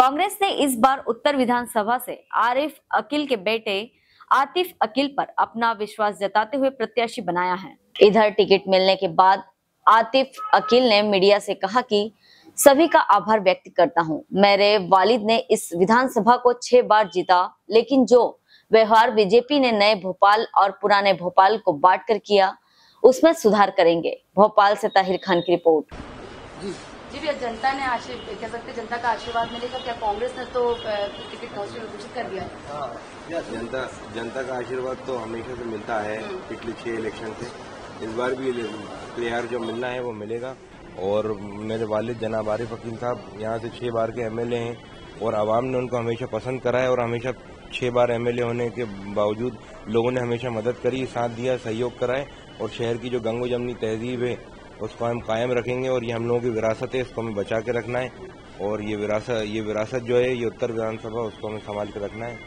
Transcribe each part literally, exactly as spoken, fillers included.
कांग्रेस ने इस बार उत्तर विधानसभा से आरिफ अकील के बेटे आतिफ अकील पर अपना विश्वास जताते हुए प्रत्याशी बनाया है। इधर टिकट मिलने के बाद आतिफ अकील ने मीडिया से कहा कि सभी का आभार व्यक्त करता हूं। मेरे वालिद ने इस विधानसभा को छह बार जीता, लेकिन जो व्यवहार बीजेपी ने नए भोपाल और पुराने भोपाल को बांट कर किया, उसमें सुधार करेंगे। भोपाल से ताहिर खान की रिपोर्ट। जी भैया, जनता ने आशीर्वाद कह सकते जनता का आशीर्वाद मिलेगा क्या? कांग्रेस ने तो टिकट घोषित कर दिया है। जनता जनता का आशीर्वाद तो हमेशा से मिलता है पिछले छह इलेक्शन से। इस बार भी प्लेयर जो मिलना है वो मिलेगा। और मेरे वालिद जनाब आरिफ अकील साहब यहाँ से छह बार के एमएलए हैं और आवाम ने उनको हमेशा पसंद करा है और हमेशा छह बार एमएलए होने के बावजूद लोगों ने हमेशा मदद करी, साथ दिया, सहयोग करा है। और शहर की जो गंगो जमनी तहजीब है उसको हम कायम रखेंगे और ये हम लोगों की विरासत है, इसको हमें बचा के रखना है। और ये विरासत ये विरासत जो है ये उत्तर विधानसभा, उसको हमें संभाल के रखना है।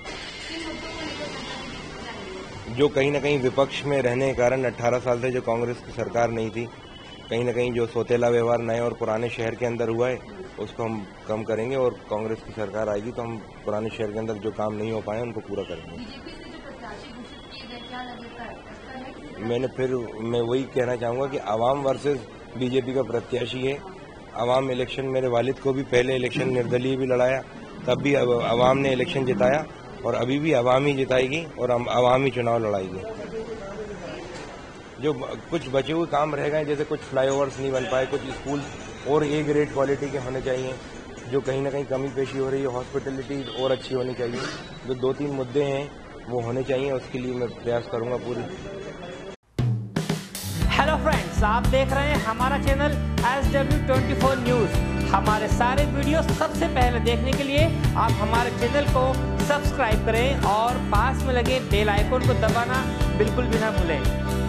जो कहीं ना कहीं विपक्ष में रहने के कारण अठारह साल से जो कांग्रेस की सरकार नहीं थी, कहीं ना कहीं जो सोतेला व्यवहार नए और पुराने शहर के अंदर हुआ है उसको हम कम करेंगे और कांग्रेस की सरकार आएगी तो हम पुराने शहर के अंदर जो काम नहीं हो पाए उनको पूरा करेंगे। मैंने फिर मैं वही कहना चाहूँगा कि आवाम वर्सेस बीजेपी का प्रत्याशी है। आवाम इलेक्शन, मेरे वालिद को भी पहले इलेक्शन निर्दलीय भी लड़ाया, तब भी आवाम ने इलेक्शन जिताया और अभी भी आवाम ही जिताएगी और आवाम ही चुनाव लड़ाएगी। जो कुछ बचे हुए काम रह गए, जैसे कुछ फ्लाईओवर्स नहीं बन पाए, कुछ स्कूल और ए ग्रेड क्वालिटी के होने चाहिए, जो कहीं ना कहीं कमी पेशी हो रही है, हॉस्पिटलिटी और अच्छी होनी चाहिए। जो दो तीन मुद्दे हैं वो होने चाहिए, उसके लिए मैं प्रयास करूंगा पूरी। हेलो फ्रेंड्स, आप देख रहे हैं हमारा channel S W twenty four news. हमारे सारे वीडियो सबसे पहले देखने के लिए आप हमारे चैनल को सब्सक्राइब करें और पास में लगे बेल आइकन को दबाना बिल्कुल भी ना भूलें।